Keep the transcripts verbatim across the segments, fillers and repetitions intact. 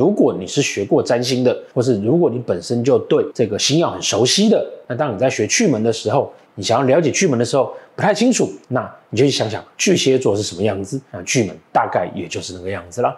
如果你是学过占星的，或是如果你本身就对这个星曜很熟悉的，那当你在学巨门的时候，你想要了解巨门的时候不太清楚，那你就去想想巨蟹座是什么样子，那巨门大概也就是那个样子啦。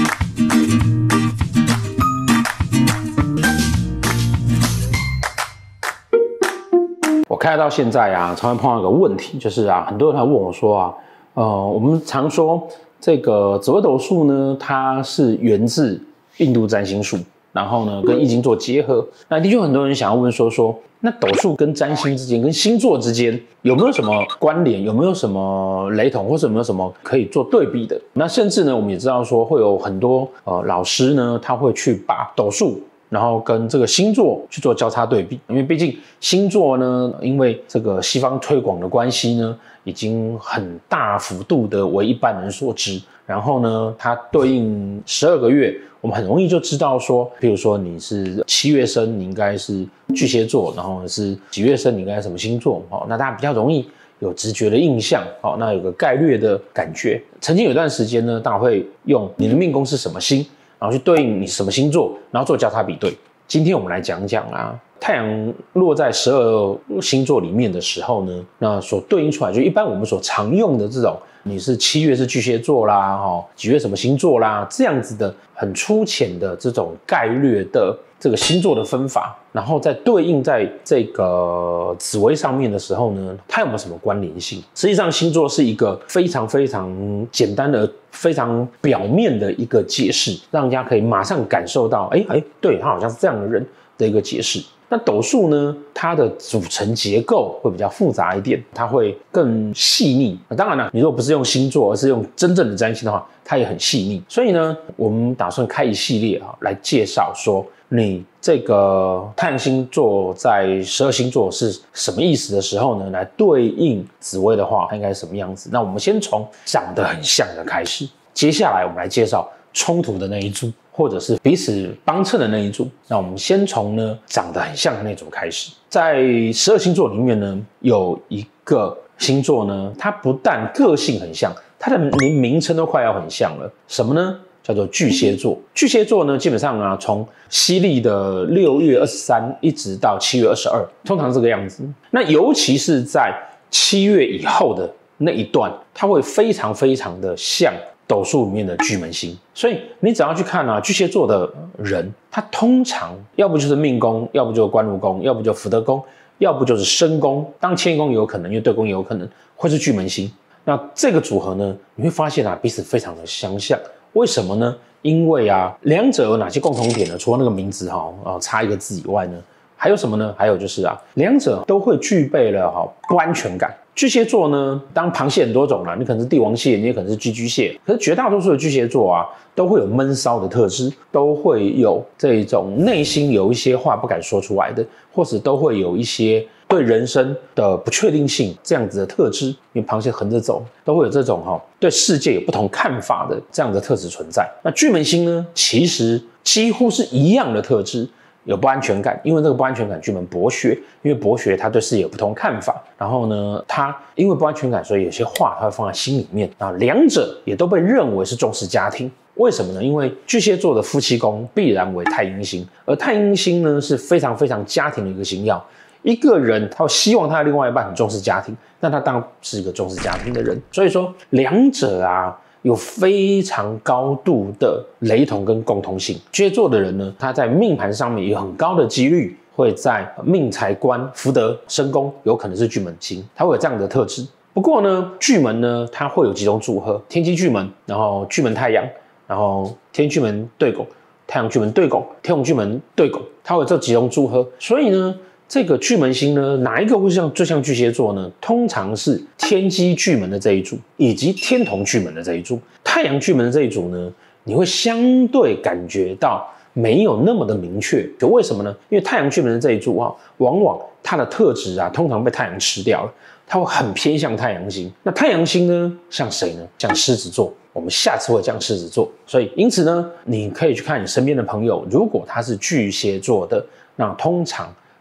我开到现在啊，常常碰到一个问题，就是啊，很多人来问我说啊，呃，我们常说这个紫微斗数呢，它是源自印度占星术，然后呢跟易经做结合。那的确很多人想要问说说，那斗数跟占星之间、跟星座之间有没有什么关联？有没有什么雷同，或者有没有什么可以做对比的？那甚至呢，我们也知道说会有很多呃老师呢，他会去把斗数，然后跟这个星座去做交叉对比，因为毕竟星座呢，因为这个西方推广的关系呢，已经很大幅度的为一般人所知。然后呢，它对应十二个月，我们很容易就知道说，比如说你是七月生，你应该是巨蟹座，然后是几月生，你应该是什么星座？哦，那大家比较容易有直觉的印象，哦，那有个概略的感觉。曾经有一段时间呢，大家会用你的命宫是什么星，然后去对应你什么星座，然后做交叉比对。今天我们来讲讲啊，太阳落在十二星座里面的时候呢，那所对应出来就一般我们所常用的这种，你是七月是巨蟹座啦，哦，几月什么星座啦，这样子的很粗浅的这种概略的这个星座的分法，然后再对应在这个紫微上面的时候呢，它有没有什么关联性？实际上，星座是一个非常非常简单的、非常表面的一个解释，让人家可以马上感受到，哎哎，对，他好像是这样的人的一个解释。那斗数呢，它的组成结构会比较复杂一点，它会更细腻。那当然了，你如果不是用星座，而是用真正的占星的话，它也很细腻。所以呢，我们打算开一系列啊，来介绍说你这个太阳星座在十二星座是什么意思的时候呢，来对应紫微的话，它应该是什么样子。那我们先从长得很像的开始，接下来我们来介绍冲突的那一组，或者是彼此帮衬的那一组。那我们先从呢长得很像的那组开始。在十二星座里面呢，有一个星座呢，它不但个性很像，它的连名称都快要很像了。什么呢？叫做巨蟹座。巨蟹座呢，基本上啊，从西历的六月二十三一直到七月二十二，通常这个样子。那尤其是在七月以后的那一段，它会非常非常的像斗数里面的巨门星。所以你只要去看啊，巨蟹座的人，他通常要不就是命宫，要不就是官禄宫，要不就福德宫，要不就是身宫，当迁移宫也有可能，因为对宫也有可能会是巨门星。那这个组合呢，你会发现啊，彼此非常的相像。为什么呢？因为啊，两者有哪些共同点呢？除了那个名字哈、哦，差一个字以外呢，还有什么呢？还有就是啊，两者都会具备了哈、哦、不安全感。巨蟹座呢，当然螃蟹很多种啦，你可能是帝王蟹，你也可能是寄居蟹，可是绝大多数的巨蟹座啊，都会有闷骚的特质，都会有这种内心有一些话不敢说出来的，或者都会有一些对人生的不确定性这样子的特质。因为螃蟹横着走，都会有这种哈、哦、对世界有不同看法的这样的特质存在。那巨门星呢，其实几乎是一样的特质。有不安全感，因为这个不安全感巨门博学，因为博学他对世界有不同看法，然后呢，他因为不安全感，所以有些话他会放在心里面。那两者也都被认为是重视家庭，为什么呢？因为巨蟹座的夫妻宫必然为太阴星，而太阴星呢是非常非常家庭的一个星曜。一个人他希望他的另外一半很重视家庭，那他当然是一个重视家庭的人。所以说两者啊，有非常高度的雷同跟共通性。巨蟹座的人呢，他在命盘上面有很高的几率会在命财官福德身宫有可能是巨门星，他会有这样的特质。不过呢，巨门呢，它会有几种组合：天机巨门，然后巨门太阳，然后天巨门对拱，太阳巨门对拱，天龙巨门对拱，它会有这几种组合。所以呢，这个巨门星呢，哪一个会像最像巨蟹座呢？通常是天机巨门的这一组，以及天同巨门的这一组。太阳巨门的这一组呢，你会相对感觉到没有那么的明确。就为什么呢？因为太阳巨门的这一组啊，往往它的特质啊，通常被太阳吃掉了，它会很偏向太阳星。那太阳星呢，像谁呢？像狮子座。我们下次会讲狮子座。所以因此呢，你可以去看你身边的朋友，如果他是巨蟹座的，那通常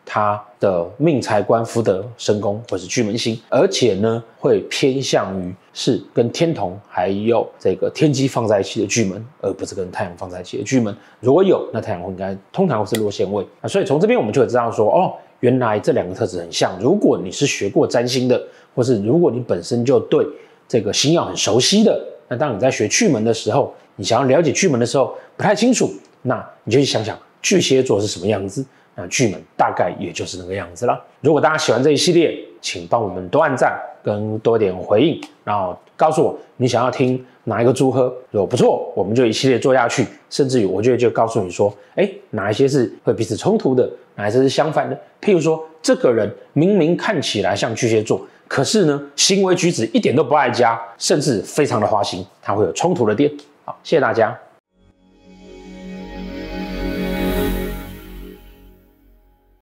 他的命财官福德身宫或是巨门星，而且呢会偏向于是跟天同还有这个天机放在一起的巨门，而不是跟太阳放在一起的巨门。如果有，那太阳应该通常会是落陷位啊。所以从这边我们就会知道说，哦，原来这两个特质很像。如果你是学过占星的，或是如果你本身就对这个星曜很熟悉的，那当你在学巨门的时候，你想要了解巨门的时候不太清楚，那你就去想想巨蟹座是什么样子。那巨门大概也就是那个样子了。如果大家喜欢这一系列，请帮我们多按赞跟多点回应，然后告诉我你想要听哪一个组合。如果不错，我们就一系列做下去。甚至于我就会就告诉你说，哎，哪一些是会彼此冲突的，哪一些是相反的。譬如说，这个人明明看起来像巨蟹座，可是呢，行为举止一点都不爱家，甚至非常的花心，他会有冲突的点。好，谢谢大家。